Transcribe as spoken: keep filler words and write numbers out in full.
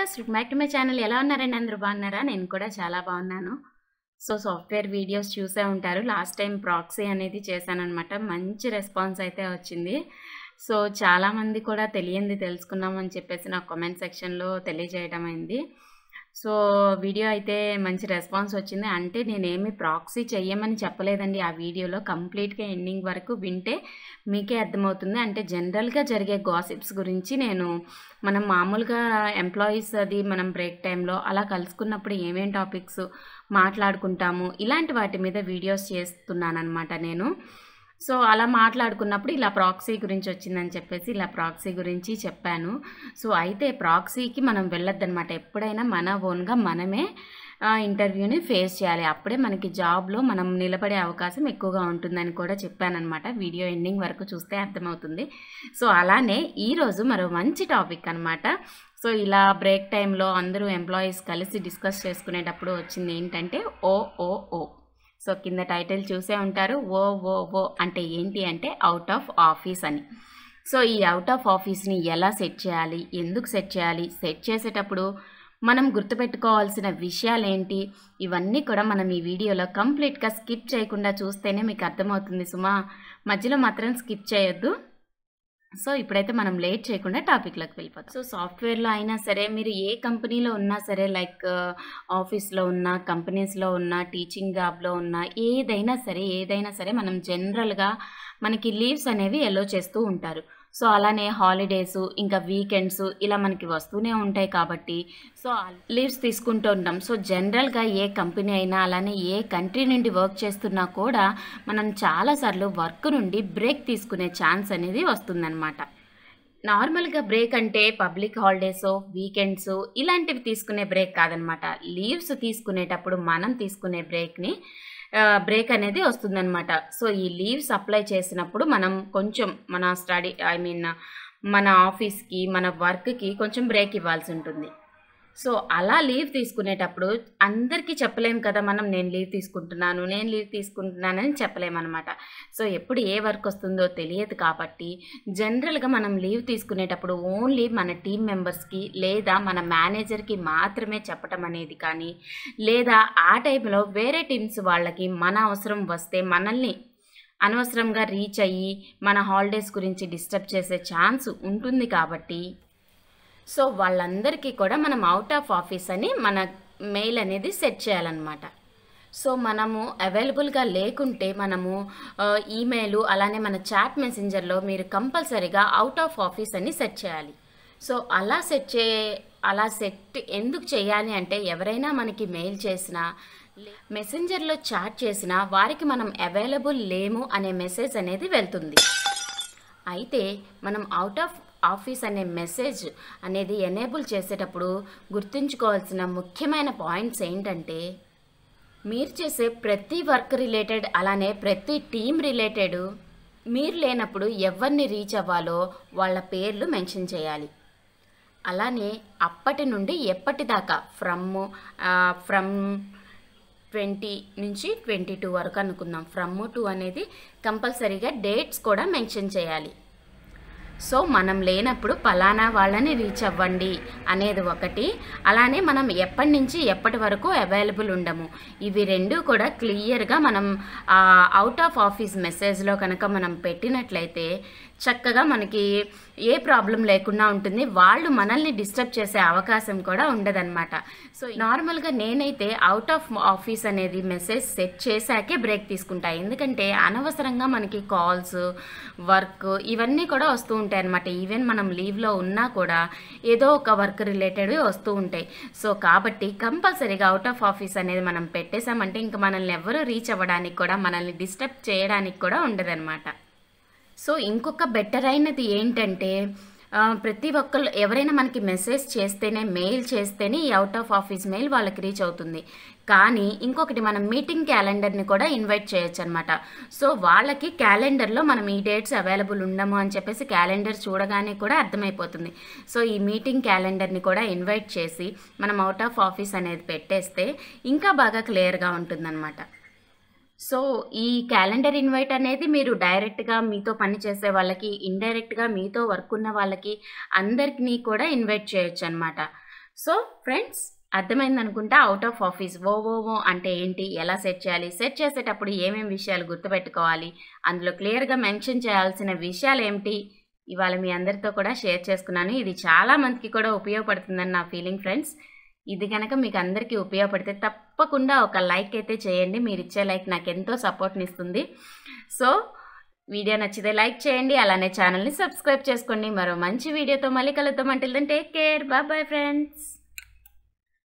Viewers welcome back to my channel. ఎలా ఉన్నారండి? అందరూ బాగున్నారా? నేను కూడా చాలా బాగున్నాను. సో సాఫ్ట్వేర్ వీడియోస్ చూసే ఉంటారు. లాస్ట్ టైం ప్రాక్సీ అనేది చేశానన్నమాట. మంచి రెస్పాన్స్ అయితే వచ్చింది. సో చాలామంది కూడా తెలియంది తెలుసుకున్నామని చెప్పేసి నాకు కామెంట్ సెక్షన్లో తెలియజేయడం అయింది. సో వీడియో అయితే మంచి రెస్పాన్స్ వచ్చింది. అంటే నేనేమి ప్రాక్సీ చెయ్యమని చెప్పలేదండి ఆ వీడియోలో. కంప్లీట్గా ఎండింగ్ వరకు వింటే మీకే అర్థమవుతుంది. అంటే జనరల్గా జరిగే గాసిప్స్ గురించి నేను మనం మామూలుగా ఎంప్లాయీస్ అది మనం బ్రేక్ టైంలో అలా కలుసుకున్నప్పుడు ఏమేం టాపిక్స్ మాట్లాడుకుంటాము ఇలాంటి వాటి మీద వీడియోస్ చేస్తున్నానన్నమాట నేను. సో అలా మాట్లాడుకున్నప్పుడు ఇలా ప్రాక్సీ గురించి వచ్చిందని చెప్పేసి ఇలా ప్రాక్సీ గురించి చెప్పాను. సో అయితే ప్రాక్సీకి మనం వెళ్ళొద్దన్నమాట. ఎప్పుడైనా మన ఓన్గా మనమే ఇంటర్వ్యూని ఫేస్ చేయాలి. అప్పుడే మనకి జాబ్లో మనం నిలబడే అవకాశం ఎక్కువగా ఉంటుందని కూడా చెప్పానన్నమాట. వీడియో ఎండింగ్ వరకు చూస్తే అర్థమవుతుంది. సో అలానే ఈరోజు మరో మంచి టాపిక్ అనమాట. సో ఇలా బ్రేక్ టైంలో అందరూ ఎంప్లాయీస్ కలిసి డిస్కస్ చేసుకునేటప్పుడు వచ్చింది ఏంటంటే ఓ ఓ ఓ. సో కింద టైటిల్ చూసే ఉంటారు. ఓ ఓ ఓ అంటే ఏంటి అంటే అవుట్ ఆఫ్ ఆఫీస్ అని. సో ఈ అవుట్ ఆఫ్ ఆఫీస్ని ఎలా సెట్ చేయాలి, ఎందుకు సెట్ చేయాలి, సెట్ చేసేటప్పుడు మనం గుర్తుపెట్టుకోవాల్సిన విషయాలు ఏంటి, ఇవన్నీ కూడా మనం ఈ వీడియోలో కంప్లీట్గా స్కిప్ చేయకుండా చూస్తేనే మీకు అర్థమవుతుంది సుమా. మధ్యలో మాత్రం స్కిప్ చేయొద్దు. సో ఇప్పుడైతే మనం లేట్ చేయకుండా టాపిక్లోకి వెళ్ళిపోతాం. సో సాఫ్ట్వేర్లో అయినా సరే, మీరు ఏ కంపెనీలో ఉన్నా సరే, లైక్ ఆఫీస్లో ఉన్నా, కంపెనీస్లో ఉన్నా, టీచింగ్ జాబ్లో ఉన్నా, ఏదైనా సరే ఏదైనా సరే మనం జనరల్గా మనకి లీవ్స్ అనేవి ఎలో చేస్తూ ఉంటారు. సో అలానే హాలిడేస్ ఇంకా వీకెండ్స్ ఇలా మనకి వస్తూనే ఉంటాయి కాబట్టి సో లీవ్స్ తీసుకుంటూ ఉంటాం. సో జనరల్గా ఏ కంపెనీ అయినా అలానే ఏ కంట్రీ నుండి వర్క్ చేస్తున్నా కూడా మనం చాలాసార్లు వర్క్ నుండి బ్రేక్ తీసుకునే ఛాన్స్ అనేది వస్తుందన్నమాట. నార్మల్గా బ్రేక్ అంటే పబ్లిక్ హాలిడేస్, వీకెండ్స్ ఇలాంటివి తీసుకునే బ్రేక్ కాదనమాట. లీవ్స్ తీసుకునేటప్పుడు మనం తీసుకునే బ్రేక్ని బ్రేక్ అనేది వస్తుందన్నమాట. సో ఈ లీవ్స్ అప్లై చేసినప్పుడు మనం కొంచెం మన స్టడీ ఐ మీన్ మన ఆఫీస్కి మన వర్క్కి కొంచెం బ్రేక్ ఇవ్వాల్సి ఉంటుంది. సో అలా లీవ్ తీసుకునేటప్పుడు అందరికీ చెప్పలేము కదా మనం, నేను లీవ్ తీసుకుంటున్నాను నేను లీవ్ తీసుకుంటున్నానని చెప్పలేమన్నమాట. సో ఎప్పుడు ఏ వర్క్ వస్తుందో తెలియదు కాబట్టి జనరల్గా మనం లీవ్ తీసుకునేటప్పుడు ఓన్లీ మన టీం మెంబర్స్కి లేదా మన మేనేజర్కి మాత్రమే చెప్పటం అనేది కానీ, లేదా ఆ టైంలో వేరే టీమ్స్ వాళ్ళకి మన అవసరం వస్తే మనల్ని అనవసరంగా రీచ్ అయ్యి మన హాలిడేస్ గురించి డిస్టర్బ్ చేసే ఛాన్స్ ఉంటుంది కాబట్టి సో వాళ్ళందరికీ కూడా మనం అవుట్ ఆఫ్ ఆఫీస్ అని మన మెయిల్ అనేది సెట్ చేయాలన్నమాట. సో మనము అవైలబుల్గా లేకుంటే మనము ఈమెయిల్ అలానే మన చాట్ మెసెంజర్లో మీరు కంపల్సరీగా అవుట్ ఆఫ్ ఆఫీస్ అని సెట్ చేయాలి. సో అలా సెట్ చే అలా సెట్ ఎందుకు చేయాలి అంటే, ఎవరైనా మనకి మెయిల్ చేసినా మెసెంజర్లో చాట్ చేసినా వారికి మనం అవైలబుల్ లేము అనే మెసేజ్ అనేది వెళ్తుంది. అయితే మనం అవుట్ ఆఫ్ ఆఫీస్ అనే మెసేజ్ అనేది ఎనేబుల్ చేసేటప్పుడు గుర్తుంచుకోవాల్సిన ముఖ్యమైన పాయింట్స్ ఏంటంటే, మీరు చేసే ప్రతి వర్క్ రిలేటెడ్ అలానే ప్రతి టీం రిలేటెడ్ మీరు లేనప్పుడు ఎవరిని రీచ్ అవ్వాలో వాళ్ళ పేర్లు మెన్షన్ చేయాలి. అలానే అప్పటి నుండి ఎప్పటిదాకా ఫ్రమ్ ఫ్రమ్ ట్వంటీ నుంచి ట్వంటీ టూ వరకు అనుకుందాం. ఫ్రమ్ టూ అనేది కంపల్సరీగా డేట్స్ కూడా మెన్షన్ చేయాలి. సో మనం లేనప్పుడు పలానా వాళ్ళని రీచ్ అవ్వండి అనేది ఒకటి, అలానే మనం ఎప్పటి నుంచి ఎప్పటి వరకు అవైలబుల్ ఉండము, ఇవి రెండు కూడా క్లియర్గా మనం అవుట్ ఆఫ్ ఆఫీస్ మెసేజ్లో కనుక మనం పెట్టినట్లయితే చక్కగా మనకి ఏ ప్రాబ్లం లేకుండా ఉంటుంది. వాళ్ళు మనల్ని డిస్టర్బ్ చేసే అవకాశం కూడా ఉండదన్నమాట. సో నార్మల్గా నేనైతే అవుట్ ఆఫ్ ఆఫీస్ అనేది మెసేజ్ సెట్ చేశాకే బ్రేక్ తీసుకుంటా. ఎందుకంటే అనవసరంగా మనకి కాల్స్, వర్క్ ఇవన్నీ కూడా వస్తూ ఉంటాయి అన్నమాట. ఈవెన్ మనం లీవ్లో ఉన్నా కూడా ఏదో ఒక వర్క్ రిలేటెడ్ వస్తూ ఉంటాయి. సో కాబట్టి కంపల్సరీగా అవుట్ ఆఫ్ ఆఫీస్ అనేది మనం పెట్టేశామంటే ఇంకా మనల్ని ఎవరు రీచ్ అవ్వడానికి కూడా మనల్ని డిస్టర్బ్ చేయడానికి కూడా ఉండదన్నమాట. సో ఇంకొక బెటర్ అయినది ఏంటంటే, ప్రతి ఒక్కళ్ళు ఎవరైనా మనకి మెసేజ్ చేస్తేనే, మెయిల్ చేస్తేనే ఈ అవుట్ ఆఫ్ ఆఫీస్ మెయిల్ వాళ్ళకి రీచ్ అవుతుంది. కానీ ఇంకొకటి, మనం మీటింగ్ క్యాలెండర్ని కూడా ఇన్వైట్ చేయొచ్చు అనమాట. సో వాళ్ళకి క్యాలెండర్లో మనం ఈ డేట్స్ అవైలబుల్ ఉండము అని చెప్పేసి క్యాలెండర్ చూడగానే కూడా అర్థమైపోతుంది. సో ఈ మీటింగ్ క్యాలెండర్ని కూడా ఇన్వైట్ చేసి మనం అవుట్ ఆఫ్ ఆఫీస్ అనేది పెట్టేస్తే ఇంకా బాగా క్లియర్గా ఉంటుందన్నమాట. సో ఈ క్యాలెండర్ ఇన్వైట్ అనేది మీరు డైరెక్ట్గా మీతో పని చేసే వాళ్ళకి, ఇండైరెక్ట్గా మీతో వర్క్ ఉన్న వాళ్ళకి అందరికీ కూడా ఇన్వైట్ చేయొచ్చు అనమాట. సో ఫ్రెండ్స్ అర్థమైంది అనుకుంటా out of office O O O అంటే ఏంటి, ఎలా సెట్ చేయాలి, సెట్ చేసేటప్పుడు ఏమేమి విషయాలు గుర్తుపెట్టుకోవాలి, అందులో క్లియర్గా మెన్షన్ చేయాల్సిన విషయాలు ఏమిటి, ఇవాళ మీ అందరితో కూడా షేర్ చేసుకున్నాను. ఇది చాలా మందికి కూడా ఉపయోగపడుతుందని నా ఫీలింగ్ ఫ్రెండ్స్. ఇది కనుక మీకు అందరికీ ఉపయోగపడితే తప్పకుండా ఒక లైక్ అయితే చేయండి. మీరు ఇచ్చే లైక్ నాకు ఎంతో సపోర్ట్ని ఇస్తుంది. సో వీడియో నచ్చితే లైక్ చేయండి, అలానే ఛానల్ని సబ్స్క్రైబ్ చేసుకోండి. మరో మంచి వీడియోతో మళ్ళీ కలుద్దాం. Until then take care, bye bye friends.